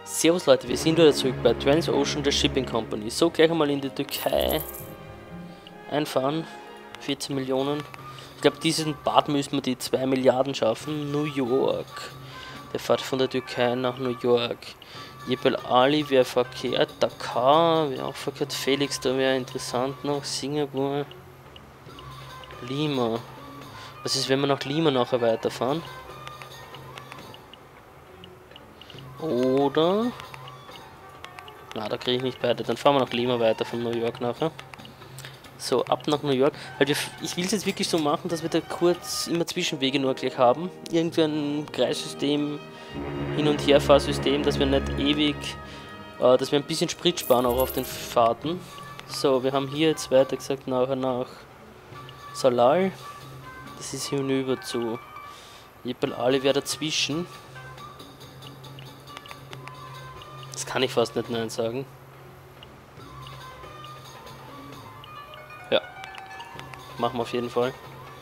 Servus Leute, wir sind wieder zurück bei Transocean, der Shipping Company. So, gleich einmal in die Türkei einfahren. 14 Millionen. Ich glaube, diesen Part müssen wir die 2 Milliarden schaffen. New York. Der fährt von der Türkei nach New York. Jebel Ali wäre verkehrt. Dakar wäre auch verkehrt. Felix, da wäre interessant noch. Singapur. Lima. Was ist, wenn wir nach Lima nachher weiterfahren? Oder... Na, da kriege ich nicht beide. Dann fahren wir nach Lima weiter von New York nachher. So, ab nach New York. Halt, ich will es jetzt wirklich so machen, dass wir da kurz immer Zwischenwege nur gleich haben. Irgendwie ein Kreissystem, Hin- und Herfahrsystem, dass wir nicht ewig, dass wir ein bisschen Sprit sparen auch auf den Fahrten. So, wir haben hier jetzt weiter gesagt nachher nach Salal. Das ist hinüber zu Jebel Ali wäre dazwischen. Das kann ich fast nicht nein sagen. Ja, machen wir auf jeden Fall.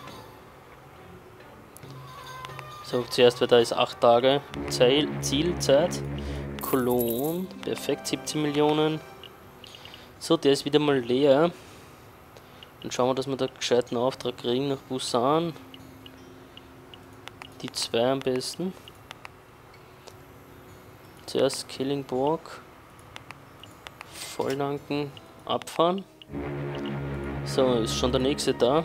So, zuerst wird da ist 8 Tage Zielzeit. Cologne, perfekt, 17 Millionen. So, der ist wieder mal leer. Dann schauen wir, dass wir da gescheiten Auftrag kriegen nach Busan. Die 2 am besten. Zuerst Killingborg, volltanken, abfahren. So, ist schon der nächste da.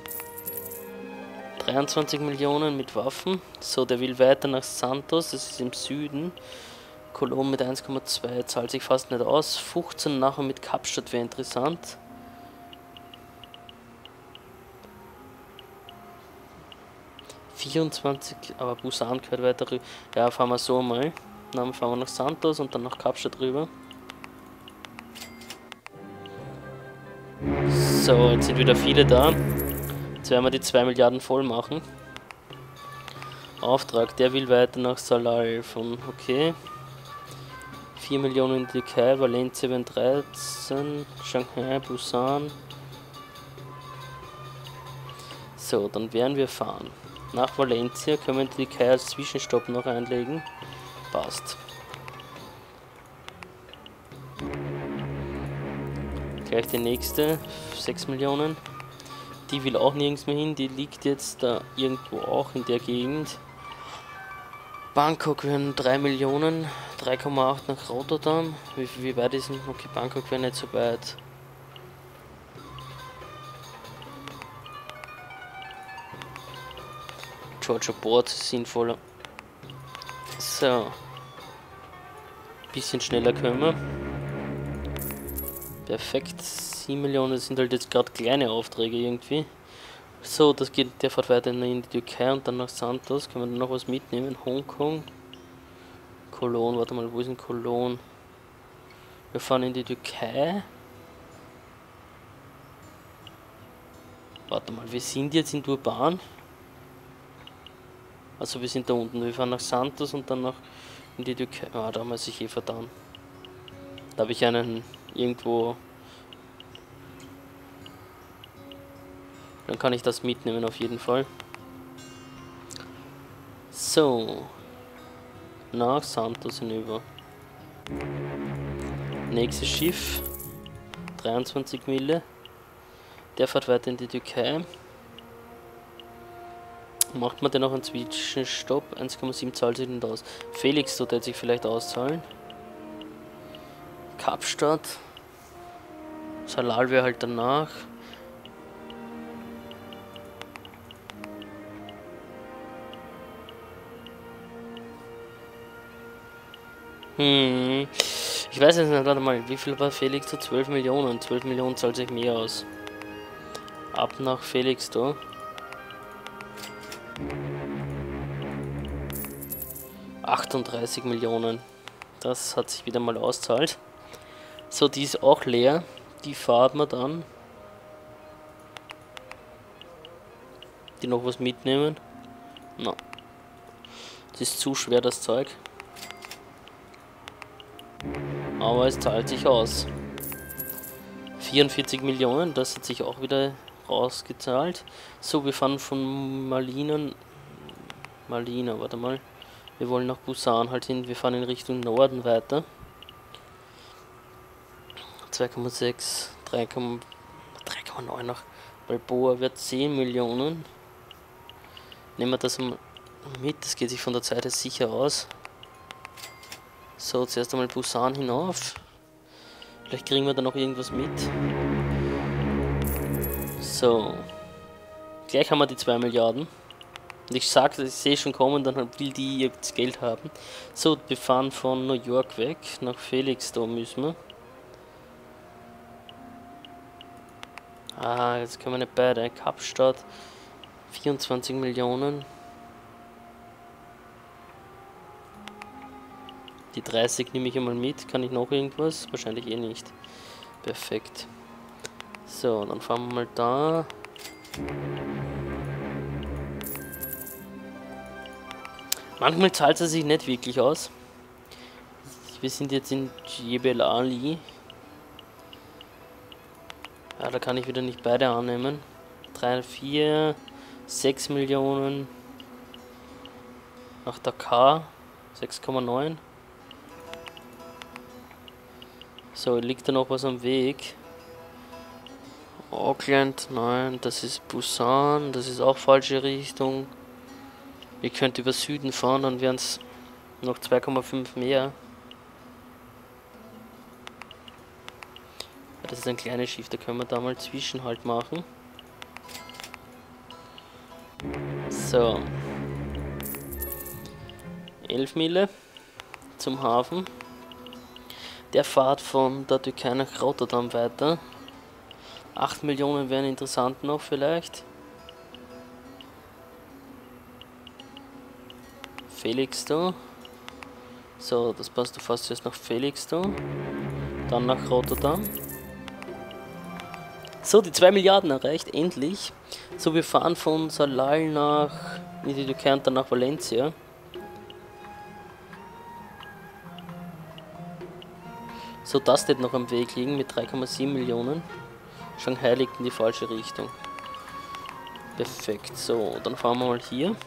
23 Millionen mit Waffen. So, der will weiter nach Santos, das ist im Süden. Cologne mit 1,2 zahlt sich fast nicht aus. 15 nachher mit Kapstadt wäre interessant. Aber Busan gehört weiter rüber. Ja, fahren wir so mal. Dann fahren wir nach Santos und dann nach Kapstadt rüber. So, jetzt sind wieder viele da. Jetzt werden wir die 2 Milliarden voll machen. Auftrag, der will weiter nach Salal von, okay. 4 Millionen in die Türkei, Valencia werden 13, Shanghai, Busan. So, dann werden wir fahren. Nach Valencia können wir in die Türkei als Zwischenstopp noch einlegen. Passt. Gleich die nächste, 6 Millionen. Die will auch nirgends mehr hin, die liegt jetzt da irgendwo auch in der Gegend. Bangkok wären 3 Millionen, 3,8 nach Rotterdam. Wie weit ist denn? Okay, Bangkok wäre nicht so weit. Georgia Port ist sinnvoller. So. Bisschen schneller können wir. Perfekt. 7 Millionen, das sind halt jetzt gerade kleine Aufträge irgendwie. So, das geht, der fährt weiter in die Türkei und dann nach Santos. Können wir dann noch was mitnehmen? Hongkong. Cologne, warte mal, wo ist denn Cologne? Wir fahren in die Türkei. Warte mal, wir sind jetzt in Durban. Also wir sind da unten. Wir fahren nach Santos und dann nach in die Türkei. Ah, da haben wir sich eh vertan. Da habe ich einen irgendwo. Dann kann ich das mitnehmen auf jeden Fall. So. Nach Santos hinüber. Nächstes Schiff. 23 Mille. Der fährt weiter in die Türkei. Macht man denn noch einen Zwischenstopp? 1,7 zahlt sich nicht aus. Felix, so der sich vielleicht auszahlen. Kapstadt. Salal wäre halt danach. Ich weiß jetzt nicht, warte mal, wie viel war Felix da? 12 Millionen. 12 Millionen zahlt sich mehr aus. Ab nach Felix da. $38 Millionen. Das hat sich wieder mal auszahlt. So, die ist auch leer. Die fahren wir dann. Die noch was mitnehmen? Na. Das ist zu schwer, das Zeug. Aber es zahlt sich aus. 44 Millionen, das hat sich auch wieder rausgezahlt. So, wir fahren von Malina, warte mal. Wir wollen nach Busan halt hin, wir fahren in Richtung Norden weiter. 2,6, 3,9 nach Balboa wird 10 Millionen. Nehmen wir das mal mit, das geht sich von der Zeit her sicher aus. So, zuerst einmal Busan hinauf. Vielleicht kriegen wir da noch irgendwas mit. So. Gleich haben wir die 2 Milliarden. Und ich sehe schon kommen, dann will die jetzt Geld haben. So, wir fahren von New York weg. Nach Felixstowe müssen wir. Ah, jetzt können wir nicht beide. Kapstadt. 24 Millionen. Die 30 nehme ich einmal mit. Kann ich noch irgendwas? Wahrscheinlich eh nicht. Perfekt. So, dann fahren wir mal da. Manchmal zahlt es sich nicht wirklich aus. Wir sind jetzt in Jebel Ali. Ja, da kann ich wieder nicht beide annehmen. 3, 4, 6 Millionen. Nach Dakar. 6,9. So, liegt da noch was am Weg? Auckland, nein, das ist Busan, das ist auch falsche Richtung. Ihr könnt über Süden fahren, dann wären es noch 2,5 mehr. Ja, das ist ein kleines Schiff, da können wir da mal Zwischenhalt machen. So. 11 Mille zum Hafen. Der fährt von der Türkei nach Rotterdam weiter. 8 Millionen wären interessant noch vielleicht. Felixstowe. So, das passt, du fährst jetzt nach Felixstowe. Dann nach Rotterdam. So, die 2 Milliarden erreicht, endlich. So, wir fahren von Salal nach in die Türkei und dann nach Valencia. So, das wird noch am Weg liegen mit 3,7 Millionen. Shanghai liegt in die falsche Richtung. Perfekt, so, dann fahren wir mal hier.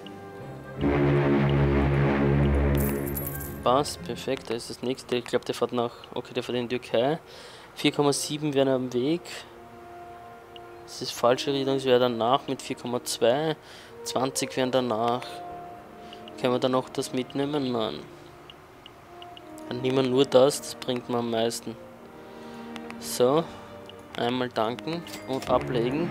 Passt, perfekt, da ist das nächste. Ich glaube, der fährt nach, okay, der fährt in die Türkei. 4,7 wären am Weg. Das ist falsche Richtung, das wäre danach mit 4,2. 20 wären danach. Können wir dann noch das mitnehmen? Nein. Dann nehmen wir nur das bringt man am meisten. So, einmal danken und ablegen.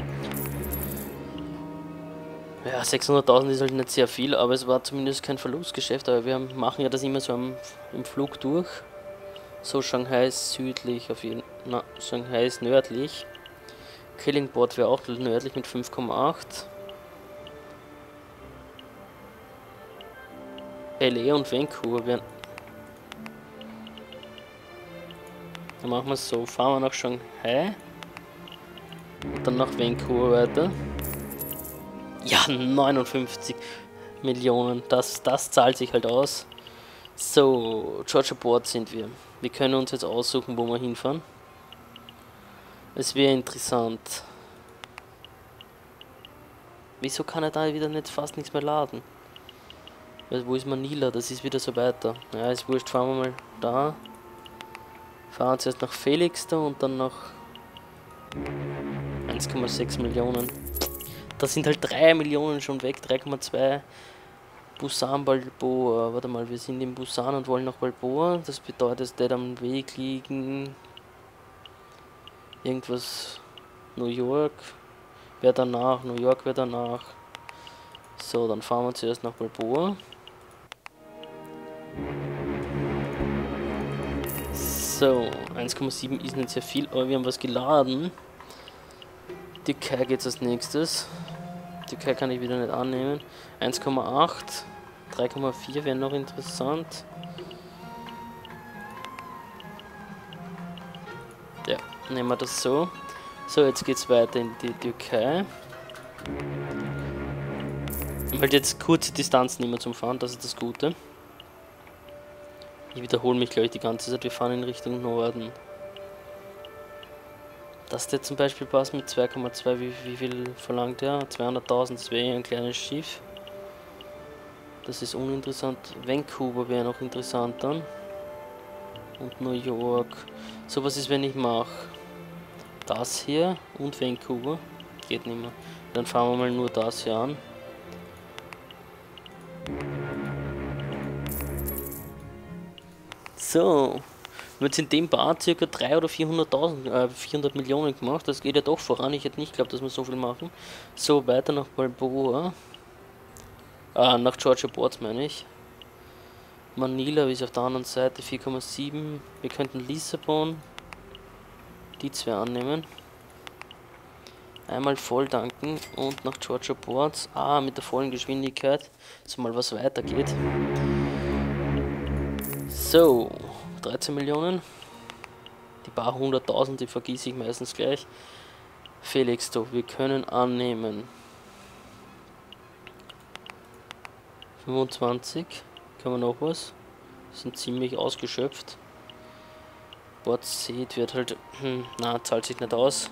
Ja, 600.000 ist halt nicht sehr viel, aber es war zumindest kein Verlustgeschäft, aber wir machen ja das immer so im Flug durch. So, Shanghai ist südlich auf jeden Fall. Na, Shanghai ist nördlich. Killingport wäre auch nördlich mit 5,8. LA und Vancouver wären. Dann machen wir es so, fahren wir nach Shanghai und dann nach Vancouver weiter. Ja, 59 Millionen, das zahlt sich halt aus. So, Georgia Port sind wir. Wir können uns jetzt aussuchen, wo wir hinfahren. Es wäre interessant. Wieso kann er da wieder nicht fast nichts mehr laden? Wo ist Manila? Das ist wieder so weiter. Ja, ist wurscht, fahren wir mal da. Fahren zuerst nach Felixstowe und dann nach 1,6 Millionen. Da sind halt 3 Millionen schon weg, 3,2. Busan, Balboa. Warte mal, wir sind in Busan und wollen nach Balboa. Das bedeutet, es wird am Weg liegen. Irgendwas. New York. Wäre danach. New York wäre danach. So, dann fahren wir zuerst nach Balboa. So, 1,7 ist nicht sehr viel, aber wir haben was geladen. Türkei geht als nächstes. Türkei kann ich wieder nicht annehmen. 1,8. 3,4 wäre noch interessant. Ja, nehmen wir das so. So, jetzt geht es weiter in die Türkei. Halt jetzt kurze Distanzen immer zum Fahren, das ist das Gute. Ich wiederhole mich, glaube ich, die ganze Zeit. Wir fahren in Richtung Norden. Das der zum Beispiel passt mit 2,2. Wie viel verlangt er? 200.000, das wäre ein kleines Schiff. Das ist uninteressant. Vancouver wäre noch interessant dann. Und New York. So, was ist, wenn ich mache das hier und Vancouver? Geht nicht mehr. Dann fahren wir mal nur das hier an. So. Wir haben jetzt in dem Bad ca. 300.000 oder 400 Millionen gemacht. Das geht ja doch voran. Ich hätte nicht geglaubt, dass wir so viel machen. So, weiter nach Balboa. Nach Georgia Ports meine ich. Manila ist auf der anderen Seite 4,7. Wir könnten Lissabon. Die zwei annehmen. Einmal voll tanken und nach Georgia Ports. Mit der vollen Geschwindigkeit. So mal was weitergeht. So. 13 Millionen. Die paar 100.000, die vergieße ich meistens gleich. Felix, doch, wir können annehmen. 25. Kann man noch was? Sind ziemlich ausgeschöpft. Port Said wird halt. Zahlt sich nicht aus.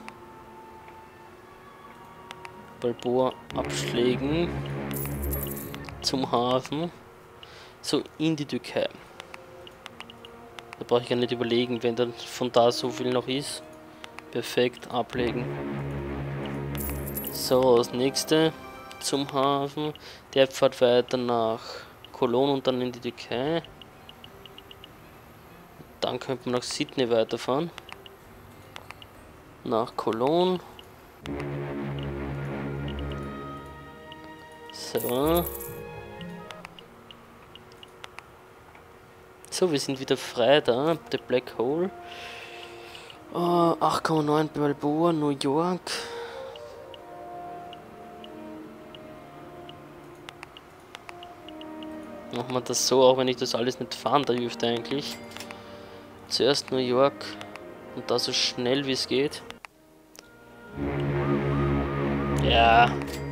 Balboa abschlägen. Zum Hafen. So, in die Türkei. Da brauche ich gar nicht überlegen, wenn dann von da so viel noch ist. Perfekt, ablegen. So, das nächste zum Hafen. Der fährt weiter nach Cologne und dann in die Türkei. Dann könnte man nach Sydney weiterfahren. Nach Cologne. So. So, wir sind wieder frei da. The Black Hole. 8,9 Balboa, New York. Machen wir das so, auch wenn ich das alles nicht fahren dürfte eigentlich. Zuerst New York und da so schnell wie es geht. Ja.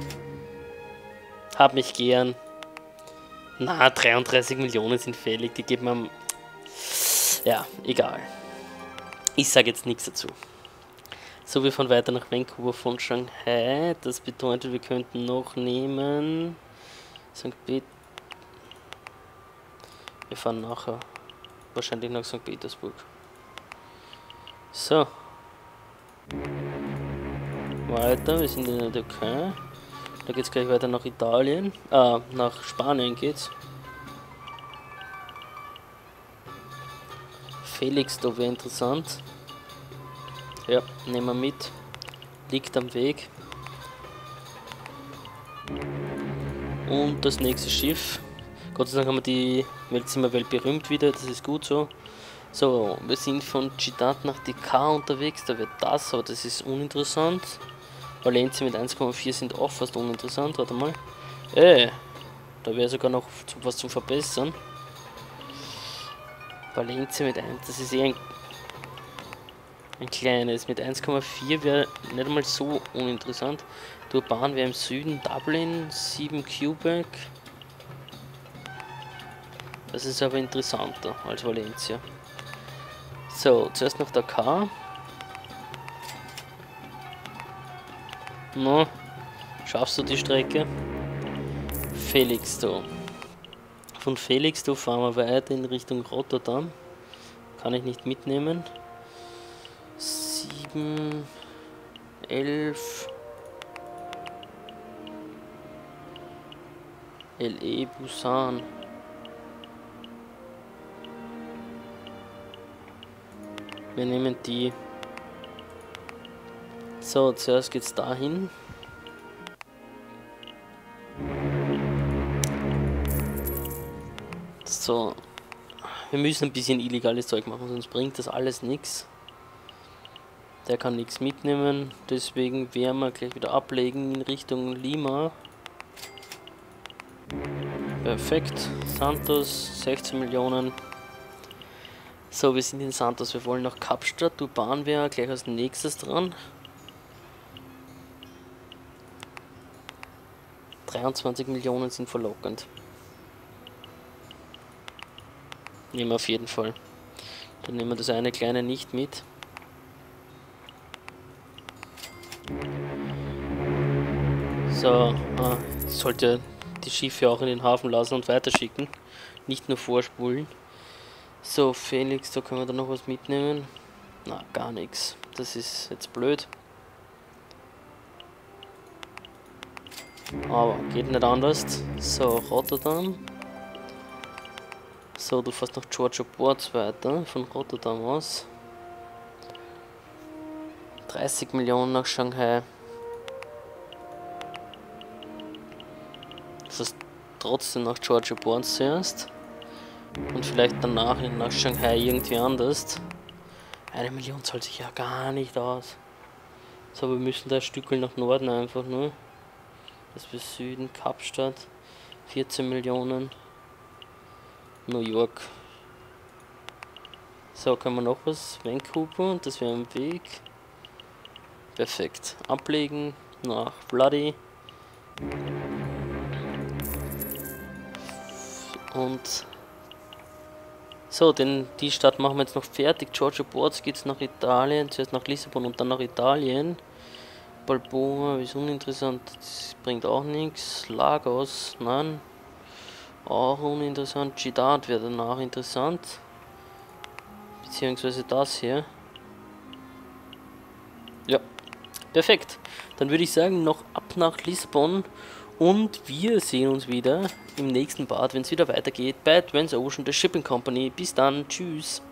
Hab mich gern. 33 Millionen sind fällig, die geben wir. Ja, egal. Ich sage jetzt nichts dazu. So, wir fahren weiter nach Vancouver von Shanghai. Das bedeutet, wir könnten noch nehmen. St. Petersburg. Wir fahren nachher wahrscheinlich nach St. Petersburg. So. Weiter, wir sind in der Türkei. Da geht es gleich weiter nach Italien. Nach Spanien geht's. Felix, da wäre interessant. Ja, nehmen wir mit. Liegt am Weg. Und das nächste Schiff. Gott sei Dank haben wir die Weltzimmerwelt berühmt wieder, das ist gut so. So, wir sind von Ciudad nach Dakar unterwegs, da wird das, aber das ist uninteressant. Valencia mit 1,4 sind auch fast uninteressant, warte mal. Da wäre sogar noch was zum Verbessern. Valencia mit 1, das ist eher ein kleines. Mit 1,4 wäre nicht einmal so uninteressant. Durban wäre im Süden, Dublin, 7 Quebec. Das ist aber interessanter als Valencia. So, zuerst noch Dakar. No, schaffst du die Strecke? Felixstowe. Von Felixstowe fahren wir weiter in Richtung Rotterdam. Kann ich nicht mitnehmen. 7, 11. LE Busan. Wir nehmen die. So, zuerst geht's dahin. So, wir müssen ein bisschen illegales Zeug machen, sonst bringt das alles nichts. Der kann nichts mitnehmen, deswegen werden wir gleich wieder ablegen in Richtung Lima. Perfekt, Santos, 16 Millionen. So, wir sind in Santos, wir wollen nach Kapstadt, Durban wäre gleich als nächstes dran. 23 Millionen sind verlockend. Nehmen wir auf jeden Fall. Dann nehmen wir das eine kleine nicht mit. So, sollte die Schiffe auch in den Hafen lassen und weiterschicken. Nicht nur vorspulen. So, Felix, da können wir da noch was mitnehmen. Na, gar nichts. Das ist jetzt blöd. Aber geht nicht anders. So, Rotterdam. So, du fährst nach Georgia Ports weiter, von Rotterdam aus. 30 Millionen nach Shanghai. Das heißt, trotzdem nach Georgia Ports zuerst. Und vielleicht danach nach Shanghai irgendwie anders. 1 Million zahlt sich ja gar nicht aus. So, wir müssen da ein Stückchen nach Norden einfach nur. Das bis Süden, Kapstadt. 14 Millionen. New York. So, können wir noch was? Vancouver, das wäre am Weg. Perfekt. Ablegen nach Bloody. Und so, die Stadt machen wir jetzt noch fertig. Georgia Ports geht es nach Italien, zuerst nach Lissabon und dann nach Italien. Balboa ist uninteressant, das bringt auch nichts. Lagos, nein, auch uninteressant. Ciudad wäre danach interessant, beziehungsweise das hier. Ja, perfekt. Dann würde ich sagen, noch ab nach Lissabon. Und wir sehen uns wieder im nächsten Part, wenn es wieder weitergeht bei Transocean, der Shipping Company. Bis dann, tschüss.